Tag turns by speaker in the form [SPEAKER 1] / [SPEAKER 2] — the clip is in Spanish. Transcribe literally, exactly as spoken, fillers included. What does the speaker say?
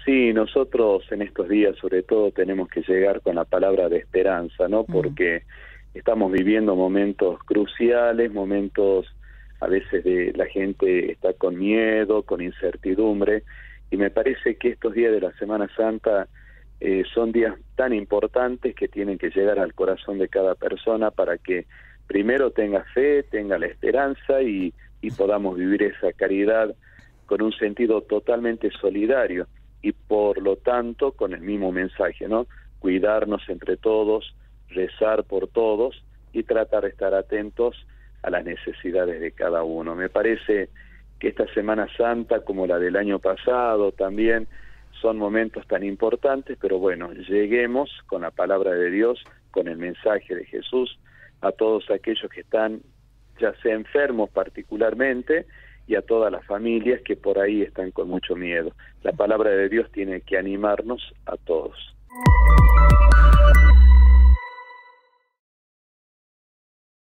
[SPEAKER 1] Sí, nosotros en estos días sobre todo tenemos que llegar con la palabra de esperanza, ¿no? Porque mm. estamos viviendo momentos cruciales, momentos a veces de la gente está con miedo, con incertidumbre, y me parece que estos días de la Semana Santa eh, son días tan importantes que tienen que llegar al corazón de cada persona para que primero tenga fe, tenga la esperanza y, y podamos vivir esa caridad con un sentido totalmente solidario y por lo tanto con el mismo mensaje, ¿no? Cuidarnos entre todos, rezar por todos y tratar de estar atentos a las necesidades de cada uno. Me parece que esta Semana Santa, como la del año pasado también, son momentos tan importantes, pero bueno, lleguemos con la palabra de Dios, con el mensaje de Jesús, a todos aquellos que están ya sea enfermos particularmente, y a todas las familias que por ahí están con mucho miedo. La palabra de Dios tiene que animarnos a todos.